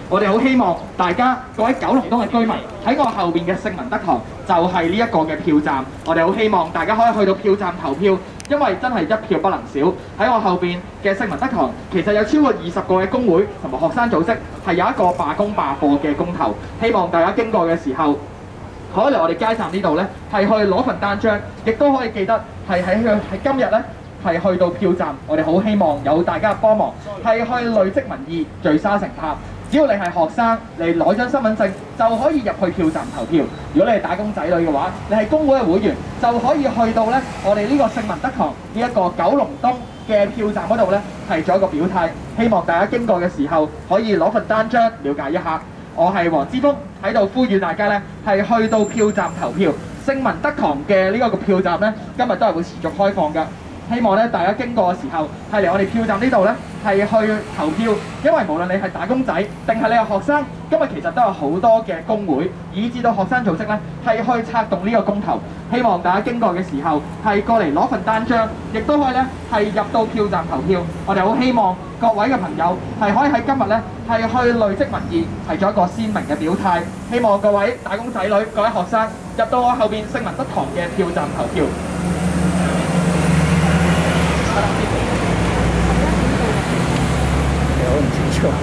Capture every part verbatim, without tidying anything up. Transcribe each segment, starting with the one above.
我哋好希望大家各位九龍東嘅居民喺我後邊嘅聖文德堂就係呢一個嘅票站，我哋好希望大家可以去到票站投票，因為真係一票不能少。喺我後邊嘅聖文德堂其實有超過二十個嘅工會同埋學生組織係有一個罷工罷課嘅公投，希望大家經過嘅時候可以嚟我哋街站呢度咧係去攞份單張，亦都可以記得係喺喺今日咧。係去到票站，我哋好希望有大家幫忙，係去累積民意，聚沙成塔。只要你係學生，你攞張身份證就可以入去票站投票。如果你係打工仔女嘅話，你係工會嘅會員就可以去到咧我哋呢個聖文德堂呢一個九龍東嘅票站嗰度咧係做一個表態。希望大家經過嘅時候可以攞份單張了解一下。我係黃之鋒喺度呼籲大家咧係去到票站投票。聖文德堂嘅呢一個票站咧今日都係會持續開放㗎。希望咧大家經過嘅時候係嚟我哋票站呢度咧係去投票，因為無論你係打工仔定係你係學生，今日其實都有好多嘅工會，以至到學生組織咧係去策動呢個公投。希望大家經過嘅時候係過嚟攞份單張，亦都可以咧係入到票站投票。我哋好希望各位嘅朋友係可以喺今日咧係去累積民意，係做一個鮮明嘅表態。希望各位打工仔女、各位學生入到我後邊聖文德堂嘅票站投票。 我唔清楚。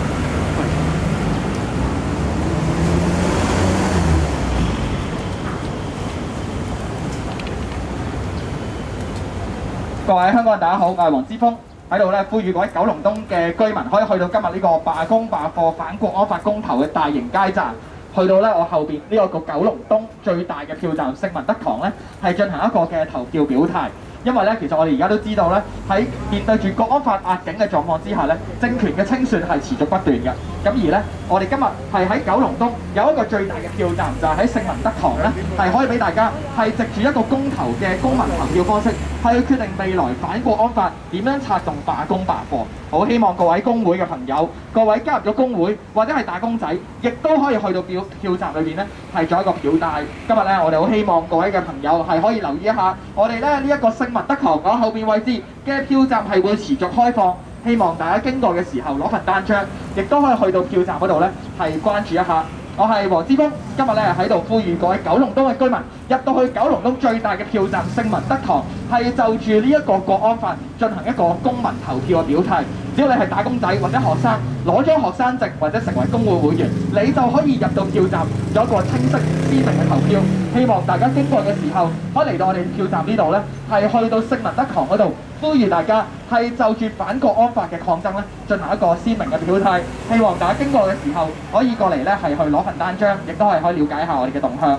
各位香港人，大家好，我係黃之鋒喺度咧，呼籲各位九龍東嘅居民可以去到今日呢個罷工罷課反國安法公投嘅大型街站，去到咧我後邊呢個個九龍東最大嘅票站聖文德堂咧，係進行一個嘅投票表態。因為咧，其實我哋而家都知道咧，喺面對住國安法壓境嘅狀況之下咧，政權嘅清算係持續不斷嘅。咁而咧，我哋今日係喺九龍東有一個最大嘅票站，就係喺聖文德堂咧，係可以俾大家係藉住一個公投嘅公民投票方式，係去決定未來反國安法點樣策動罷工罷課。好希望各位工會嘅朋友，各位加入咗工會或者係打工仔，亦都可以去到票票站裏邊咧，係做一個表態。今日咧，我哋好希望各位嘅朋友係可以留意一下，我哋咧呢一個聖文德堂我後邊位置嘅票站係會持續開放，希望大家經過嘅時候攞份單張，亦都可以去到票站嗰度咧係關注一下。我係黃之鋒，今日咧喺度呼籲各位九龍東嘅居民入到去九龍東最大嘅票站聖文德堂，係就住呢一個國安法進行一個公民投票嘅表態。只要你係打工仔或者學生，攞咗學生證或者成為工會會員，你就可以入到票站有一個清晰鮮明嘅投票。希望大家經過嘅時候，可以嚟到我哋票站呢度咧，係去到聖文德堂嗰度，呼籲大家係就住反國安法嘅抗爭咧，進行一個鮮明嘅表態。希望大家經過嘅時候，可以過嚟咧係去攞份單張，亦都係可以了解一下我哋嘅動向。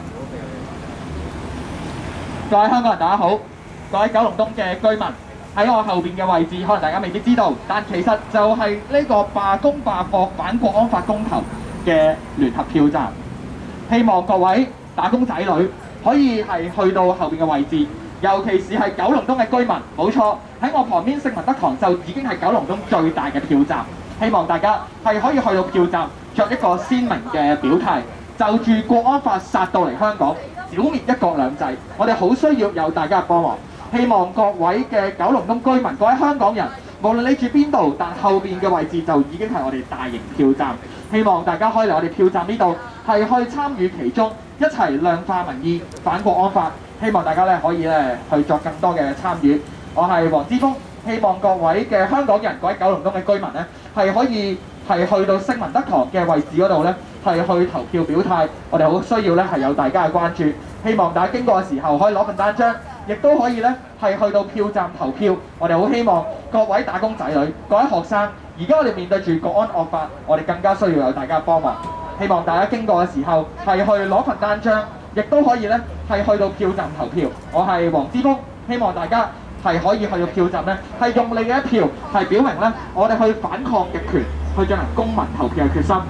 各位香港人，大家好，各位九龍東嘅居民。喺我後邊嘅位置，可能大家未必知道，但其實就係呢個罷工罷課反國安法公投嘅聯合票站。希望各位打工仔女可以係去到後邊嘅位置，尤其是係九龍東嘅居民。冇錯，喺我旁邊聖文德堂就已經係九龍東最大嘅票站。希望大家係可以去到票站作一個鮮明嘅表態，就住國安法殺到嚟香港，剿滅一國兩制，我哋好需要有大家嘅幫忙。希望各位嘅九龍東居民、各位香港人，無論你住邊度，但後邊嘅位置就已經係我哋大型票站。希望大家可以嚟我哋票站呢度，係去參與其中，一齊量化民意、反國安法。希望大家咧可以咧去作更多嘅參與。我係黃之鋒，希望各位嘅香港人、各位九龍東嘅居民咧，係可以係去到聖文德堂嘅位置嗰度咧，係去投票表態。我哋好需要咧係有大家嘅關注。希望大家經過嘅時候可以攞份單張，亦都可以咧係去到票站投票。我哋好希望各位打工仔女、各位學生，而家我哋面對住國安惡法，我哋更加需要有大家幫忙。希望大家經過嘅時候係去攞份單張，亦都可以咧係去到票站投票。我係黃之鋒，希望大家係可以去到票站咧，係用你嘅一票係表明咧我哋去反抗極權，去進行公民投票嘅決心。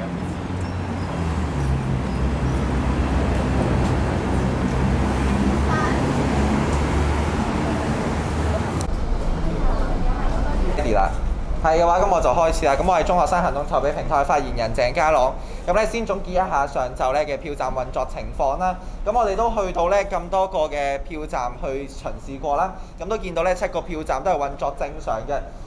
啦，係嘅話，咁我就開始啦。咁我係中學生行動籌備平台發言人鄭家朗。咁咧先總結一下上晝咧嘅票站運作情況啦。咁我哋都去到咧咁多個嘅票站去巡視過啦。咁都見到咧七個票站都係運作正常嘅。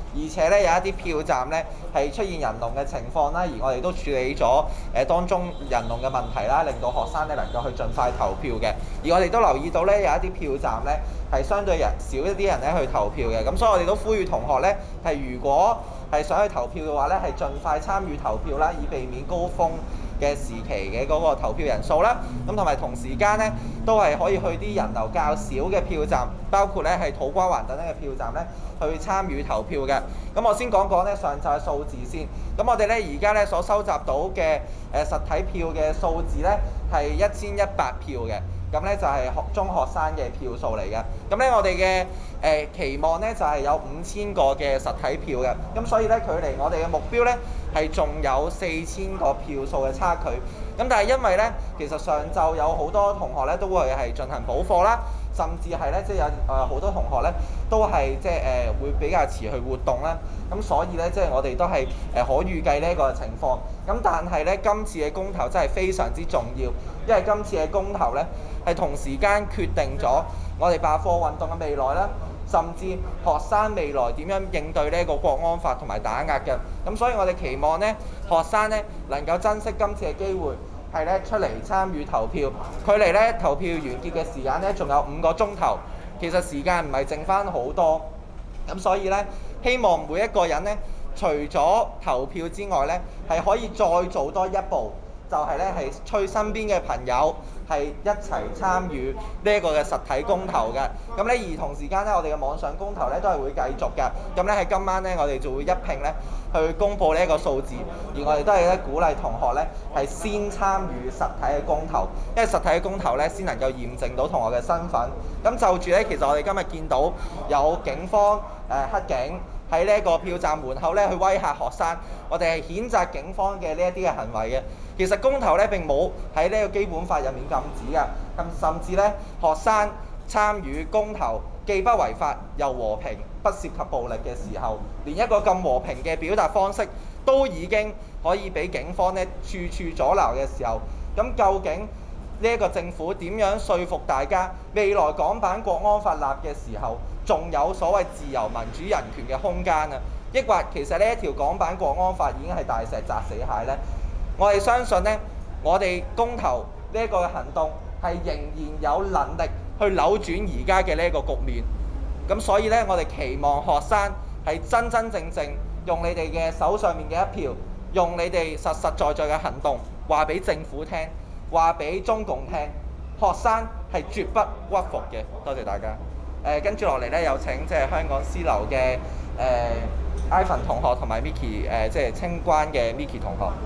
而且咧有一啲票站咧係出現人龍嘅情況啦，而我哋都處理咗誒、呃、當中人龍嘅問題啦，令到學生咧能夠去盡快投票嘅。而我哋都留意到咧有一啲票站咧係相對人少一啲人咧去投票嘅，咁所以我哋都呼籲同學咧係如果係想去投票嘅話咧，係盡快參與投票啦，以避免高峰嘅時期嘅嗰個投票人數啦。咁同埋同時間咧，都係可以去啲人流較少嘅票站，包括咧係土瓜灣等等嘅票站咧，去參與投票嘅。咁我先講講咧上晝嘅數字先。咁我哋咧而家咧所收集到嘅誒實體票嘅數字咧係一千一百票嘅。咁咧就係學中學生嘅票數嚟嘅。咁咧我哋嘅誒期望咧就係有五千個嘅實體票嘅。咁所以咧距離我哋嘅目標咧係仲有四千個票數嘅差距。咁但係因為咧其實上晝有好多同學咧都會係進行補課啦，甚至係咧即係有誒好多同學咧都係即係誒會比較遲去活動啦。咁所以咧即係我哋都係誒可預計呢一個情況。咁但係咧今次嘅公投真係非常之重要，因為今次嘅公投咧係同時間決定咗我哋罷課運動嘅未來啦，甚至學生未來點樣應對呢一個國安法同埋打壓嘅。咁所以我哋期望咧學生咧能夠珍惜今次嘅機會，係咧出嚟參與投票。距離咧投票完結嘅時間咧仲有五個鐘頭，其實時間唔係剩翻好多。咁所以咧希望每一個人咧除咗投票之外咧係可以再做多一步，就係咧係催身邊嘅朋友係一齊參與呢一個嘅實體公投嘅。咁咧而同時間咧，我哋嘅網上公投咧都係會繼續嘅。咁咧喺今晚咧，我哋就會一併咧去公佈呢一個數字，而我哋都係咧鼓勵同學咧係先參與實體嘅公投，因為實體嘅公投咧先能夠驗證到同學嘅身份。咁就住咧，其實我哋今日見到有警方誒、呃、黑警喺呢一個票站門口咧去威嚇學生，我哋係譴責警方嘅呢一啲嘅行為嘅。其實公投咧並冇喺呢個基本法入面禁止㗎，咁甚至咧學生參與公投既不違法又和平，不涉及暴力嘅時候，連一個咁和平嘅表達方式都已經可以俾警方咧處處阻撓嘅時候，咁究竟呢一個政府點樣說服大家未來港版國安法立嘅時候，仲有所謂自由民主人權嘅空間啊？抑或其實呢一條港版國安法已經係大石砸死蟹呢？我哋相信呢，我哋公投呢一個行動係仍然有能力去扭轉而家嘅呢一個局面。咁所以呢，我哋期望學生係真真正正用你哋嘅手上面嘅一票，用你哋實實在在嘅行動，話俾政府聽，話俾中共聽，學生係絕不屈服嘅。多謝大家。誒跟住落嚟咧，有請即係香港私樓嘅誒 Ivan 同學同埋 Micky 誒，即係清關嘅 Micky 同學。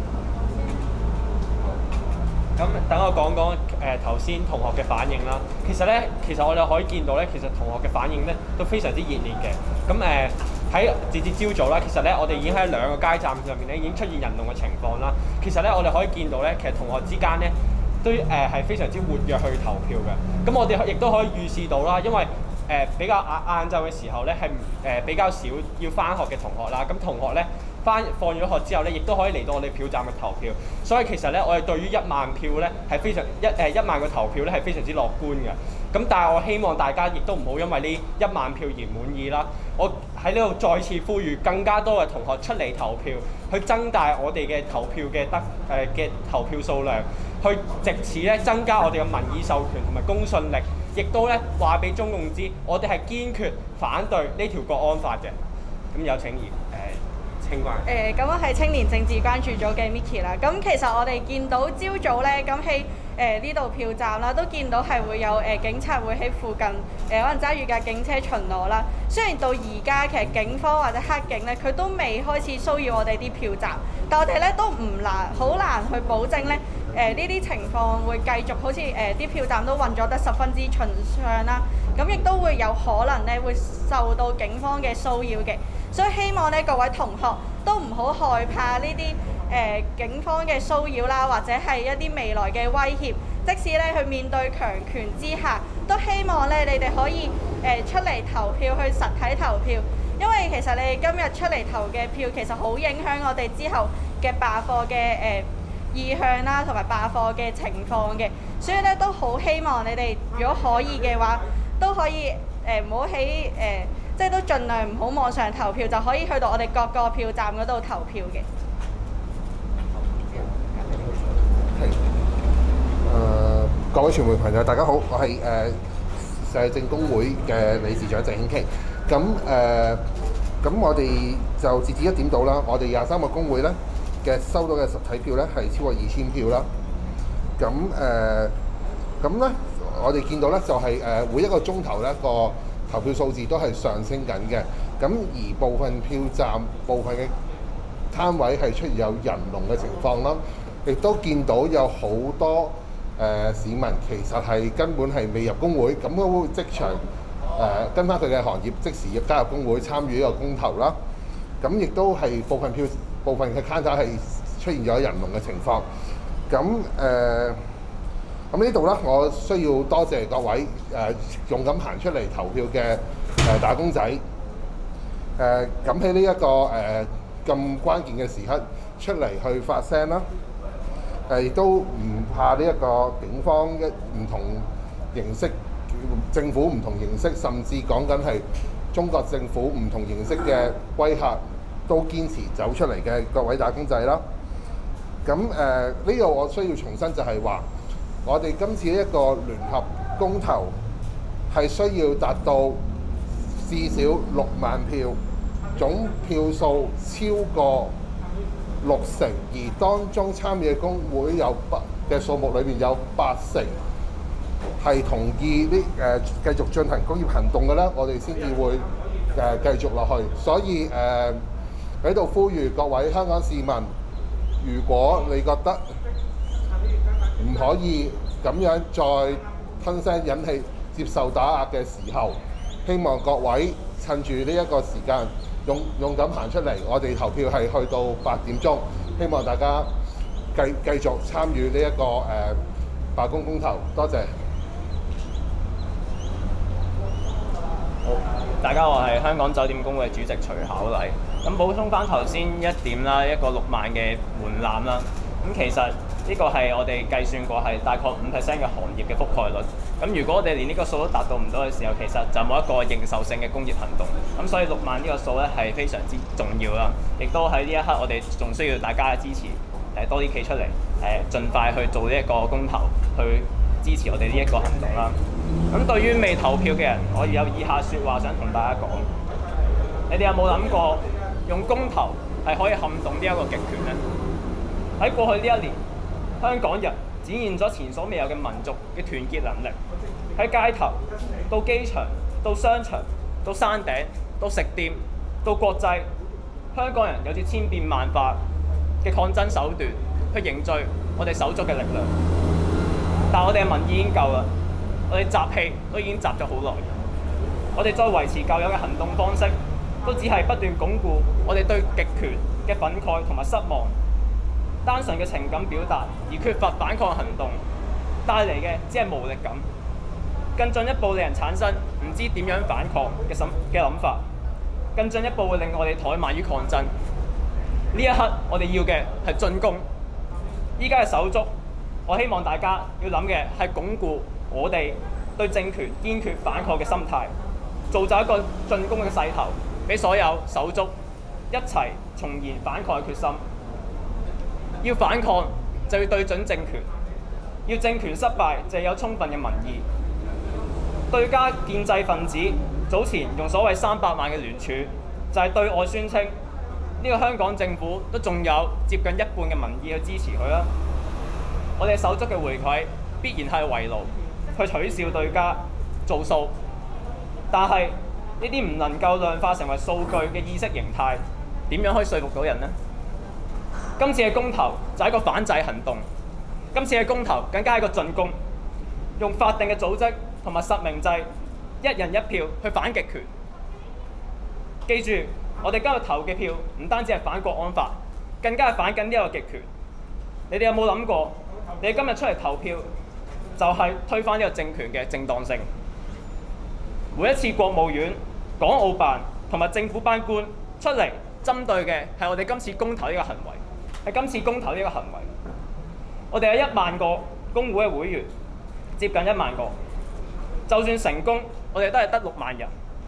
咁等我講講誒頭先同學嘅反應啦。其實咧，其實我哋可以見到咧，其實同學嘅反應咧都非常之熱烈嘅。咁誒喺截至朝早啦，其實咧我哋已經喺兩個街站上面咧已經出現人龍嘅情況啦。其實咧我哋可以見到咧，其實同學之間咧都誒係非常之活躍去投票嘅。咁我哋亦都可以預示到啦，因為誒、呃、比較晏晏晝嘅時候咧係誒比較少要返學嘅同學啦。咁同學咧翻放咗學之後咧，亦都可以嚟到我哋票站嘅投票。所以其實咧，我哋對於一萬票咧係非常一誒、呃、一萬個投票咧係非常之樂觀嘅。咁但係我希望大家亦都唔好因為呢一萬票而滿意啦。我喺呢度再次呼籲更加多嘅同學出嚟投票，去增大我哋嘅投票嘅得誒嘅、呃、投票數量，去藉此咧增加我哋嘅民意授權同埋公信力，亦都咧話俾中共知，我哋係堅決反對呢條國安法嘅。咁有請葉誒清關。 誒咁我係青年政治關注組嘅 Micky 啦。咁其實我哋見到朝早咧，咁喺誒呢度票站啦，都見到係會有誒、呃、警察會喺附近誒、呃、可能揸住架警車巡邏啦。雖然到而家其實警方或者黑警咧，佢都未開始騷擾我哋啲票站，但我哋咧都唔難好難去保證咧誒呢啲情況會繼續好似誒啲票站都運作得十分之順暢啦。咁亦都會有可能咧會受到警方嘅騷擾嘅。所以希望咧各位同學都唔好害怕呢啲誒警方嘅騷擾啦，或者係一啲未來嘅威脅。即使咧去面對強權之下，都希望咧你哋可以誒、呃、出嚟投票，去實體投票。因為其實你哋今日出嚟投嘅票，其實好影響我哋之後嘅罷課嘅誒意向啦，同埋罷課嘅情況嘅。所以咧都好希望你哋如果可以嘅話，都可以誒唔好喺誒。呃即係都盡量唔好網上投票，就可以去到我哋各個票站嗰度投票嘅。 係誒、呃，各位傳媒朋友，大家好，我係誒社政工會嘅理事長鄭興琪。咁誒，咁、呃、我哋就截至一點到啦，我哋廿三個工會咧嘅收到嘅實體票咧係超過二千票啦。咁誒，咁、呃、咧我哋見到咧就係、是、誒、呃、每一個鐘頭咧個投票數字都係上升緊嘅。咁而部分票站部分嘅攤位係出現有人龍嘅情況啦。亦都見到有好多誒、呃、市民其實係根本係未入工會，咁都會即場誒、呃、跟翻佢嘅行業即時加入工會參與呢個公投啦。咁亦都係部分票部分嘅 counter 係出現咗人龍嘅情況。咁誒咁呢度咧，我需要多謝各位誒、呃、勇敢行出嚟投票嘅誒、呃、打工仔。誒咁喺呢一個誒咁、呃、關鍵嘅時刻出嚟去發聲啦。誒亦都唔怕呢一個警方一唔同形式，政府唔同形式，甚至講緊係中國政府唔同形式嘅威嚇，都堅持走出嚟嘅各位打工仔啦。咁誒呢個我需要重申就係話，我哋今次呢一個聯合公投係需要達到至少六萬票，總票數超過六成，而當中參與嘅工會有八嘅數目裏面有八成係同意呢誒繼續進行工業行動嘅咧，我哋先至會誒、呃、繼續落去。所以誒喺度呼籲各位香港市民，如果你覺得唔可以咁樣再吞聲忍氣接受打壓嘅時候，希望各位趁住呢一個時間，勇勇敢行出嚟，我哋投票係去到八點鐘，希望大家繼繼續參與呢、這、一個誒、呃、罷工公投。多謝。 好，大家好，我係香港酒店工會主席徐巧禮。咁補充翻頭先一點啦，一個六萬嘅門檻啦。咁其實呢個係我哋計算過係大概五 percent 嘅行業嘅覆蓋率。咁如果我哋連呢個數都達到唔到嘅時候，其實就冇一個認受性嘅工業行動。咁所以六萬呢個數咧係非常之重要啦，亦都喺呢一刻我哋仲需要大家嘅支持，誒多啲企出嚟，誒盡快去做呢一個公投，去支持我哋呢一個行動啦。咁對於未投票嘅人，我有以下説話想同大家講。你哋有冇諗過用公投係可以撼動呢一個極權呢？喺過去呢一年，香港人展現咗前所未有嘅民族嘅團結能力。喺街頭、到機場、到商場、到山頂、到食店、到國際，香港人有住千變萬化嘅抗爭手段去凝聚我哋手足嘅力量。但我哋嘅民意已經夠啦，我哋集氣都已經集咗好耐。我哋再維持舊有嘅行動方式，都只係不斷鞏固我哋對極權嘅憤慨同埋失望。單純嘅情感表達而缺乏反抗行動，帶嚟嘅只係無力感，更進一步令人產生唔知點樣反抗嘅心嘅諗法，更進一步會令我哋怠慢於抗爭。呢一刻我哋要嘅係進攻。依家嘅手足，我希望大家要諗嘅係鞏固我哋對政權堅決反抗嘅心態，造就一個進攻嘅勢頭，俾所有手足一齊重燃反抗嘅決心。要反抗就要對準政權，要政權失敗就係有充分嘅民意。對家建制分子早前用所謂三百萬嘅聯署，就係、是、對外宣稱呢、這個香港政府都仲有接近一半嘅民意去支持佢啦。我哋手足嘅回饋必然係圍爐去取笑對家做數，但係呢啲唔能夠量化成為數據嘅意識形態，點樣可以說服到人呢？今次嘅公投就係一個反制行動，今次嘅公投更加係一個進攻，用法定嘅組織同埋實名制，一人一票去反極權。記住，我哋今日投嘅票唔單止係反國安法，更加係反緊呢一個極權。你哋有冇諗過，你哋今日出嚟投票就係推翻呢個政權嘅正當性？每一次國務院、港澳辦同埋政府班官出嚟針對嘅係我哋今次公投呢個行為。係今次公投呢個行為，我哋有一萬個工會嘅會員，接近一萬個。就算成功，我哋都係得六萬人。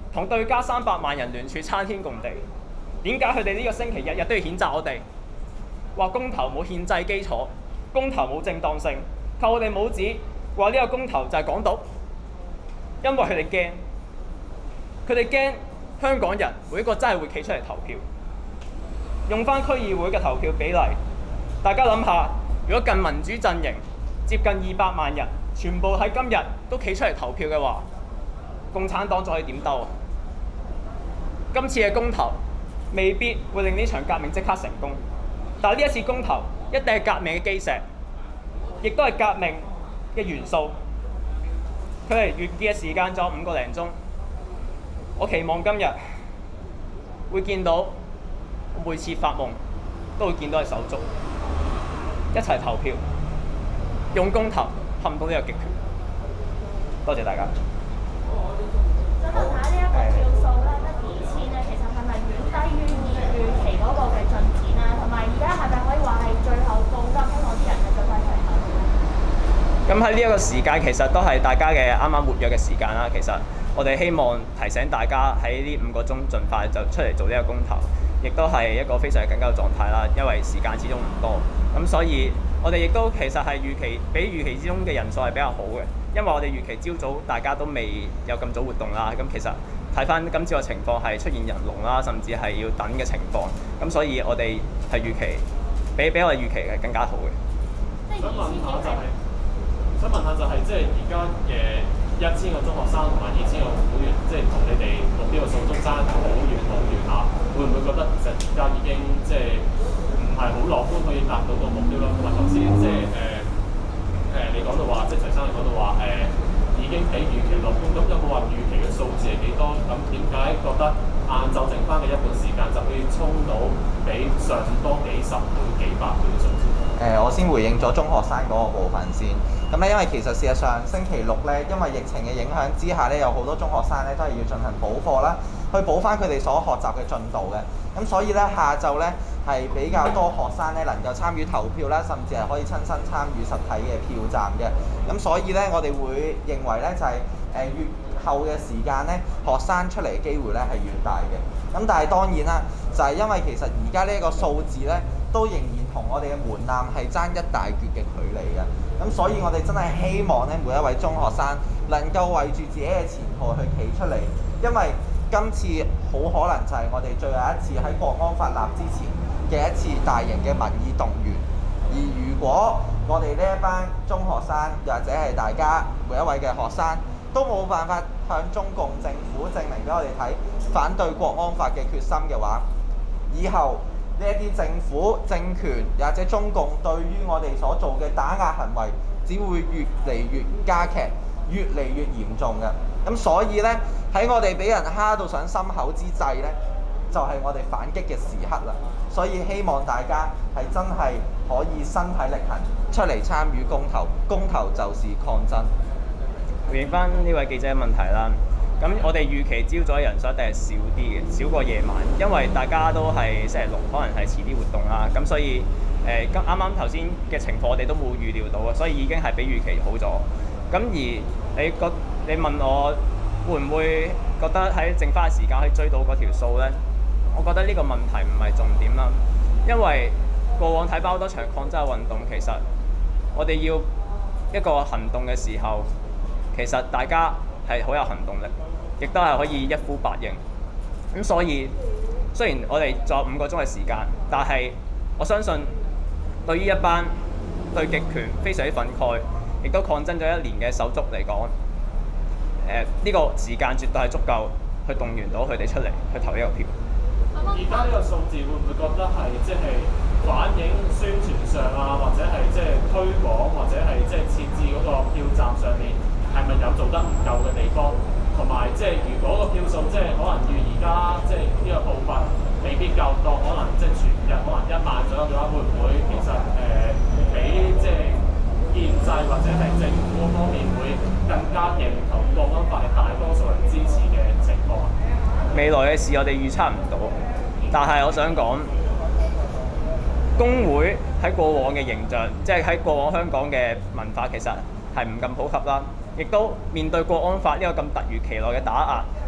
同對家三百萬人聯署參天共地。點解佢哋呢個星期日日都要譴責我哋？話公投冇憲制基礎，公投冇正當性，扣我哋帽子，話呢個公投就係港獨。因為佢哋驚，佢哋驚香港人每一個真係會企出嚟投票。用翻區議會嘅投票比例，大家諗下，如果近民主陣營接近二百萬人，全部喺今日都企出嚟投票嘅話，共產黨再可以點兜啊？今次嘅公投未必會令呢場革命即刻成功，但係呢一次公投一定係革命嘅基石，亦都係革命嘅元素。佢哋完結嘅時間仲有五個零鐘，我期望今日會見到。每次發夢都會見到係手足，一齊投票，用公投撼到呢個極權。多謝大家。 想問下呢一個票數咧，得二千咧，其實係咪遠低於預期嗰個嘅進展啊？同埋而家係咪可以話係最後告急，希望啲人係盡快出嚟投票？ 咁喺呢一個時間，其實都係大家嘅啱啱活躍嘅時間啦。其實我哋希望提醒大家喺呢五個鐘盡快就出嚟做呢個公投。亦都係一個非常緊急嘅狀態啦，因為時間始終唔多，咁所以我哋亦都其實係預期比預期之中嘅人數係比較好嘅，因為我哋預期朝早大家都未有咁早活動啦，咁其實睇翻今朝嘅情況係出現人龍啦，甚至係要等嘅情況，咁所以我哋係預期比比我哋預期係更加好嘅。 即係二千幾係。 想問下就係即係而家嘅一千個中學生同埋二千個會員，即係同你哋目標嘅數中爭好遠好遠嚇，會唔會覺得其實而家已經即係唔係好樂觀可以達到個目標啦？同埋頭先即係誒誒你講到話，即係徐生你講到話誒、呃、已經比預期樂觀，咁有冇話預期嘅數字係幾多？咁點解覺得晏晝剩翻嘅一半時間就可以衝到比上多幾十倍、幾百倍嘅數字？ 誒、呃，我先回應咗中學生嗰個部分先。咁咧，因為其實事實上星期六咧，因為疫情嘅影響之下咧，有好多中學生咧都係要進行補課啦，去補翻佢哋所學習嘅進度嘅。咁所以咧，下晝咧係比較多學生咧能夠參與投票啦，甚至係可以親身參與實體嘅票站嘅。咁所以咧，我哋會認為咧就係、是、誒、呃、越後嘅時間咧，學生出嚟嘅機會咧係越大嘅。咁但係當然啦，就係、是、因為其實而家呢一個數字咧，都仍然同我哋嘅門檻係爭一大截嘅距離嘅。咁所以我哋真係希望咧，每一位中學生能夠為住自己嘅前途去企出嚟，因為今次好可能就係我哋最後一次喺國安法立之前嘅一次大型嘅民意動員。而如果我哋呢一班中學生，又或者係大家每一位嘅學生，都冇辦法向中共政府證明俾我哋睇反對國安法嘅決心嘅話，以後呢一啲政府政權又或者中共對於我哋所做嘅打壓行為，只會越嚟越加劇，越嚟越嚴重嘅。咁所以呢，喺我哋俾人蝦到上心口之際呢，就係、是、我哋反擊嘅時刻啦。所以希望大家係真係可以身體力行出嚟參與公投，公投就是抗爭。 回應翻呢位記者嘅問題啦。咁我哋預期朝早嘅人數一定係少啲嘅，少過夜晚，因為大家都係星期六，可能係遲啲活動啦。咁所以誒，啱啱頭先嘅情況我哋都冇預料到嘅，所以已經係比預期好咗。咁而你覺你問我會唔會覺得喺剩翻嘅時間可以追到嗰條數呢？我覺得呢個問題唔係重點啦，因為過往睇翻好多場抗爭運動，其實我哋要一個行動嘅時候，其實大家係好有行動力。亦都係可以一呼百應，咁所以雖然我哋仲有五個鐘嘅時間，但係我相信對於一班對極權非常之憤慨，亦都抗爭咗一年嘅手足嚟講，誒、呃、呢、這個時間絕對係足夠去動員到佢哋出嚟去投呢個票。 而家呢個數字會唔會覺得係即係反映宣傳上啊，或者係即係推廣，或者係即係設置嗰個票站上面係咪有做得唔夠嘅地方？同埋即係如果個票數即係可能預而家即係呢個部分未必夠多，可能即係全日可能一萬左右嘅話，會唔會其實誒、呃、比即係建制或者係政府方面會更加認同國安法係大多數人支持嘅情況？ 未來嘅事我哋預測唔到，但係我想講，工會喺過往嘅形象，即係喺過往香港嘅文化，其實係唔咁普及啦。亦都面對國安法呢個咁突如其來嘅打壓，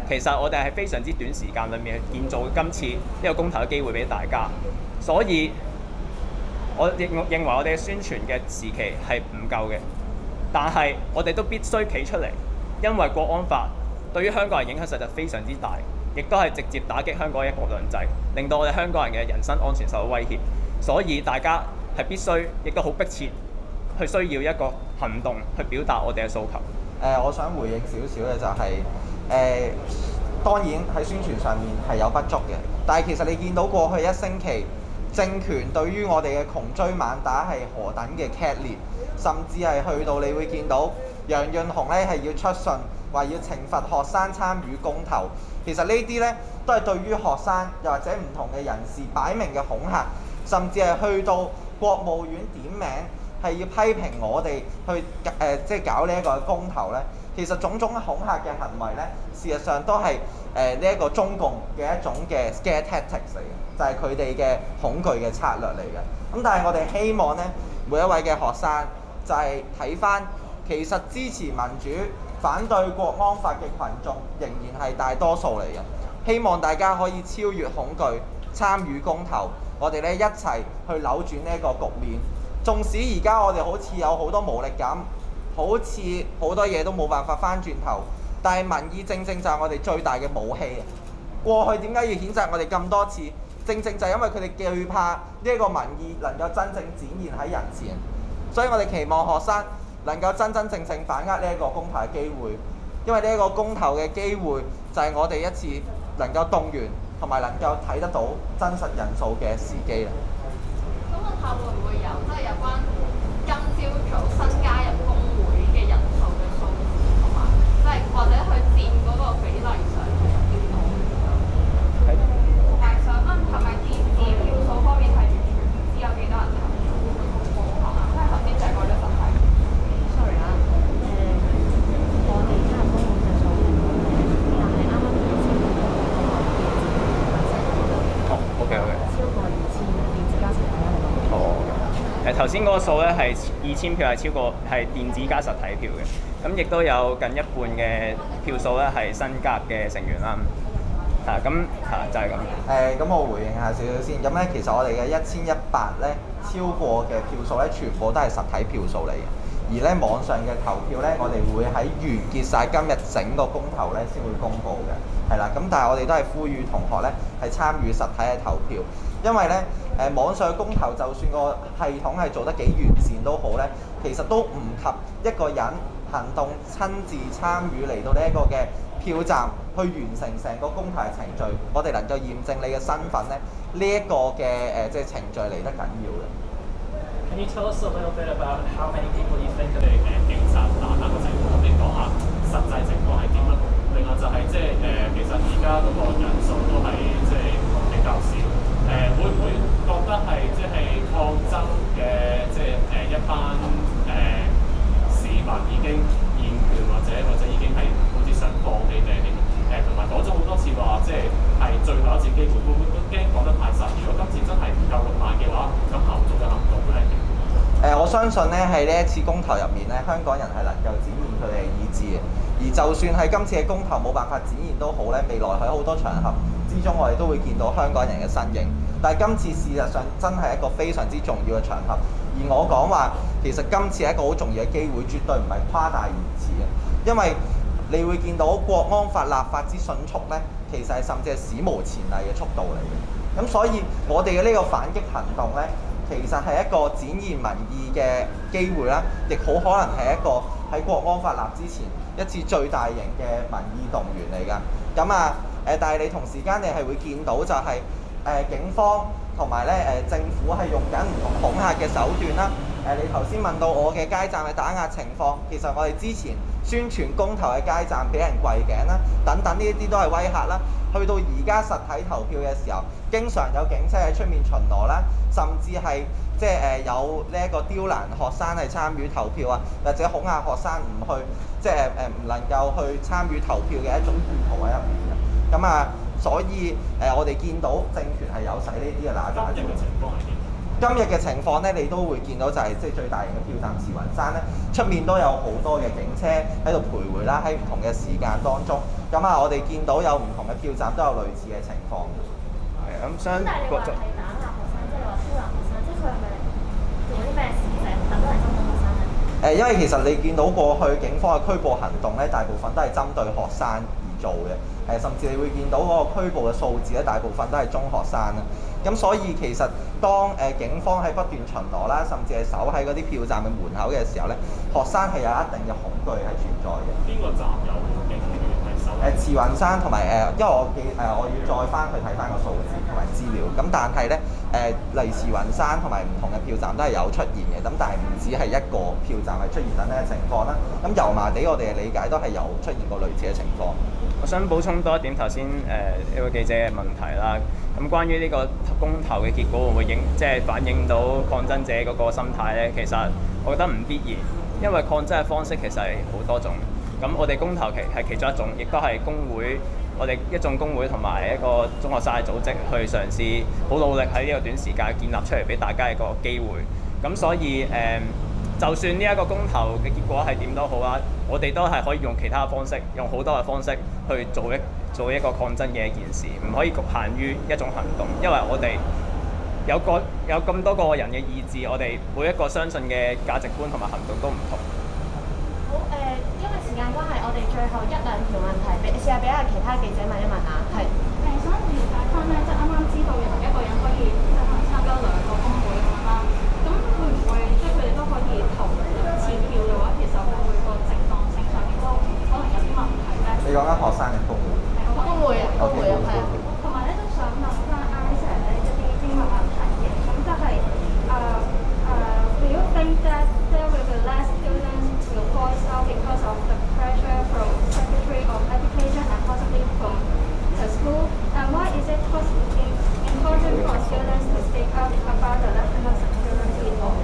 其實我哋係非常之短時間裏面建造今次呢個公投嘅機會俾大家，所以我認認為我哋嘅宣傳嘅時期係唔夠嘅，但係我哋都必須企出嚟，因為國安法對於香港人影響實在非常之大，亦都係直接打擊香港一國兩制，令到我哋香港人嘅人身安全受到威脅，所以大家係必須，亦都好迫切去需要一個行動去表達我哋嘅訴求。 誒、呃，我想回應少少嘅就係、是、誒、呃，當然喺宣傳上面係有不足嘅，但係其實你見到過去一星期政權對於我哋嘅窮追猛打係何等嘅劇烈，甚至係去到你會見到楊潤雄咧係要出信話要懲罰學生參與公投，其實呢啲咧都係對於學生又或者唔同嘅人士擺明嘅恐嚇，甚至係去到國務院點名係要批評我哋去誒、呃、即係搞呢一個公投咧。其實種種恐嚇嘅行為咧，事實上都係誒呢一個中共嘅一種嘅 scare tactics 嚟嘅，就係佢哋嘅恐懼嘅策略嚟嘅。咁但係我哋希望咧，每一位嘅學生就係睇返，其實支持民主、反對國安法嘅群眾仍然係大多數嚟嘅。希望大家可以超越恐懼，參與公投，我哋咧一齊去扭轉呢一個局面。縱使而家我哋好似有好多無力感，好似好多嘢都冇辦法翻轉頭，但係民意正正就係我哋最大嘅武器。過去點解要譴責我哋咁多次？正正就係因為佢哋懼怕呢一個民意能夠真正展現喺人前，所以我哋期望學生能夠真真正正把握呢一個公投嘅機會，因為呢一個公投嘅機會就係我哋一次能夠動員同埋能夠睇得到真實人數嘅時機啦。 咁問下會唔會有即係有關今朝早新加入公會嘅人數嘅數字，同埋即係或者佢佔嗰個比例上係有幾多？係。同埋想問係咪電子票數方面係完全唔知有幾多人投票會通過係嘛？因為頭先就係講咗實體。sorry 啊，誒、呃，我哋加入公會嘅數係冇嘅，但係啱啱電子票嗰個嘅哦 ，OK OK。 超過二千電子加實體啦，你講。 哦。誒頭先嗰個數咧係二千票係超過係電子加實體票嘅，咁亦都有近一半嘅票數咧係新加入嘅成員啦。啊，咁啊就係咁。誒， 咁我回應下少少先。咁咧，其實我哋嘅一千一百咧超過嘅票數咧，全部都係實體票數嚟嘅。而咧網上嘅投票咧，我哋會喺完結晒今日整個公投咧先會公佈嘅。係啦，咁但係我哋都係呼籲同學咧係參與實體嘅投票，因為咧。誒、呃、網上公投就算個系統係做得幾完善都好咧，其實都唔及一個人行動親自參與嚟到呢一個嘅票站去完成成個公投嘅程序，我哋能夠驗證你嘅身份咧，呢、這、一個嘅誒即係程序嚟得緊要嘅。 Can you tell us a little bit about how many people you think of it誒警察打壓嘅情況？你講下實際情況係點啦？另外就係即係誒，其實而家嗰個人數都係即係比較少。誒、呃、會唔會覺得係即係抗爭嘅即係誒、呃、一班誒、呃、市民已經厭倦，或者或者已經係好似想放棄你哋誒，同埋講咗好多次話，即係係最後一次機會，會唔會都驚講得太實？如果今次真係唔夠六萬嘅話，咁後續嘅行動咧？ 誒、呃，我相信咧喺呢一次公投入面咧，香港人係能夠展現佢哋嘅意志嘅。而就算係今次嘅公投冇辦法展現都好咧，未來喺好多場合之中，我哋都會見到香港人嘅身影。但係今次事實上真係一個非常之重要嘅場合，而我講話其實今次係一個好重要嘅機會，絕對唔係誇大言辭嘅，因為你會見到國安法立法之迅速咧，其實係甚至係史無前例嘅速度嚟嘅。咁所以我哋嘅呢個反擊行動咧，其實係一個展現民意嘅機會啦，亦好可能係一個喺國安法立之前一次最大型嘅民意動員嚟㗎。咁啊誒，但係你同時間你係會見到就係、是。誒、呃、警方同埋咧誒政府係用緊唔同恐嚇嘅手段啦。誒、呃、你頭先問到我嘅街站嘅打壓情況，其實我哋之前宣傳公投嘅街站俾人跪頸啦，等等呢一啲都係威嚇啦。去到而家實體投票嘅時候，經常有警車喺出面巡邏啦，甚至係即係誒有呢一個刁難學生係參與投票啊，或者恐嚇學生唔去，即係誒唔能夠去參與投票嘅一種意圖喺入面嘅。咁啊〜所以誒、呃，我哋見到政權係有使呢啲嘅拿抓。今日嘅情況係點？ 今日嘅情況咧，你都會見到就係即係最大型嘅票站慈雲山咧，出面都有好多嘅警車喺度徘徊啦，喺唔同嘅時間當中。咁啊，我哋見到有唔同嘅票站都有類似嘅情況。 係咁相但係你話係打壓學生，即係你話超男學生，即係佢係咪做啲咩事情，等都係針對學生咧？ 誒，因為其實你見到過去警方嘅拘捕行動咧，大部分都係針對學生而做嘅。誒，甚至你會見到嗰個拘捕嘅數字咧，大部分都係中學生啦。咁所以其實當誒警方喺不斷巡邏啦，甚至係守喺嗰啲票站嘅門口嘅時候咧，學生係有一定嘅恐懼係存在嘅。 邊個站有警員係守？ 誒慈雲山同埋誒，因為我記誒我要再翻去睇翻個數字同埋資料。咁但係咧誒，例如慈雲山同埋唔同嘅票站都係有出現嘅。咁但係唔止係一個票站係出現緊呢個情況啦。咁油麻地我哋嘅理解都係有出現過類似嘅情況。 我想補充多一點頭先誒呢位記者嘅問題啦。咁關於呢個公投嘅結果會唔會影即係反映到抗爭者嗰個心態咧？其實我覺得唔必然，因為抗爭嘅方式其實係好多種。咁我哋公投其係其中一種，亦都係工會我哋一眾工會同埋一個中學生嘅組織去嘗試好努力喺呢個短時間建立出嚟俾大家一個機會。咁所以誒、呃，就算呢一個公投嘅結果係點都好啦，我哋都係可以用其他嘅方式，用好多嘅方式去做一做一個抗爭嘅一件事，唔可以局限於一種行動，因為我哋有個有咁多個人嘅意志，我哋每一個相信嘅價值觀同埋行動都唔同。 好誒、呃，因為時間關係，我哋最後一兩條問題，俾試下俾下其他記者問一問啊。係。誒，想了解翻咧，即係啱啱知道原來一個人可以即係可能參加兩個工會咁啦。咁會唔會即係佢哋都可以投兩次票嘅話，其實會唔會個正當性上面都可能有啲問題咧？ 你講緊學生嘅工會？ 工會啊，工會啊，係啊。同埋咧都想問翻 Isaac 咧一啲啲問題嘅，咁就係誒誒 ，Do you think that there will be less students will voice out because of the pressure from Secretary of Education and possibly from the school? And why is it important for students to speak out about the national security law?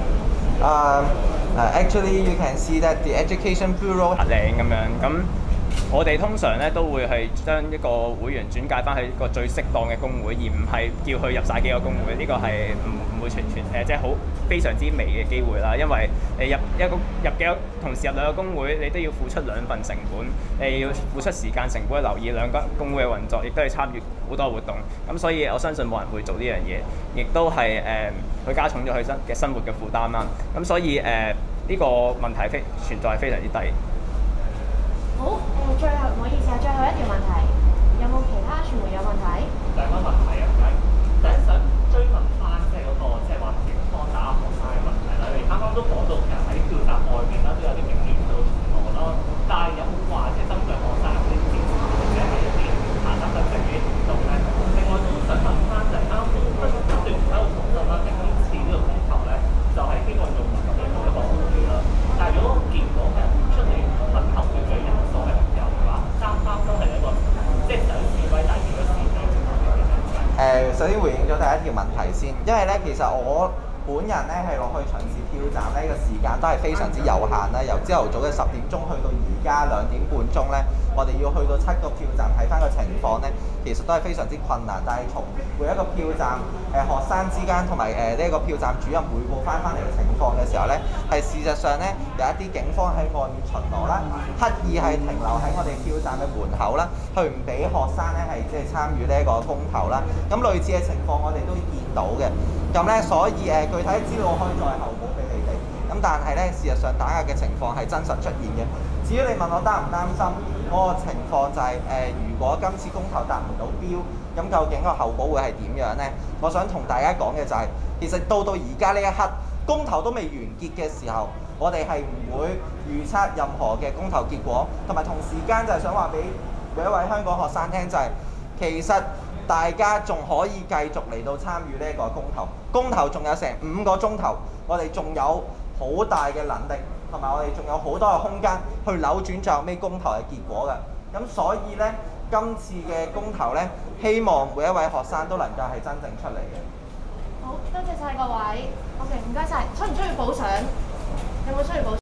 Um, uh, actually, you can see that the Education Bureau 領咁樣咁。我哋通常咧都會係將一個會員轉介翻去一個最適當嘅工會，而唔係叫佢入晒幾個工會。呢、這個係唔唔會全全誒，即係好非常之微嘅機會啦。因為你入一個入幾個同時入兩個工會，你都要付出兩份成本，你要付出時間成本去留意兩個工會嘅運作，亦都係參與好多活動。咁所以我相信冇人會做呢樣嘢，亦都係誒佢加重咗佢生嘅生活嘅負擔啦。咁所以誒呢、呃這個問題非存在係非常之低。 好，誒、呃，最後唔好意思啊，最後一條問題，有冇其他傳媒有問題？ 兩個問題啊，第一想追問翻即係嗰個即係話警方打壓學生嘅問題啦。你啱啱都講到其實喺票站外面啦都有啲警員喺度巡邏啦，但係有冇話即係針對學生嗰啲調查或者係一啲行得得正嘅行動咧？另外都想問翻就係啱啱都不不斷喺度討論啦，今次呢個公投咧就係希望用民主嘅方式啦，但係如果結果係出嚟不投票嘅人數係唔夠嘅話，啱啱都係一個即係想示威但係結果示威嘅情況嘅。 誒，首先回應咗第一條問題先，因為咧其實我本人咧係落去巡視票站呢個時間都係非常之有限啦，由朝頭早嘅十點鐘去到而家兩點半鐘咧，我哋要去到七個票站睇翻個情況咧，其實都係非常之困難。但係從每一個票站誒、呃、學生之間同埋誒呢一個票站主任彙報翻翻嚟嘅情況嘅時候咧，係事實上咧有一啲警方喺外面巡邏啦，刻意係停留喺我哋票站嘅門口啦，去唔俾學生咧係即係參與呢一個公投啦。咁類似嘅情況我哋都見到嘅。咁咧，所以誒、呃、具體嘅資料我可以再後補俾你哋。咁但係咧，事實上打壓嘅情況係真實出現嘅。至於你問我擔唔擔心嗰、那個情況、就是，就係誒如果今次公投達唔到標，咁究竟個後果會係點樣呢？我想同大家講嘅就係、是，其實到到而家呢一刻，公投都未完結嘅時候，我哋係唔會預測任何嘅公投結果，同埋同時間就係想話俾每一位香港學生聽、就是，就係其實。大家仲可以繼續嚟到參與呢一個公投，公投仲有成五個鐘頭，我哋仲有好大嘅能力，同埋我哋仲有好多嘅空間去扭轉最後尾公投嘅結果嘅。咁所以呢，今次嘅公投呢，希望每一位學生都能夠係真正出嚟嘅。 好，多謝晒各位。OK，唔該晒。需唔需要補上？有冇需要補？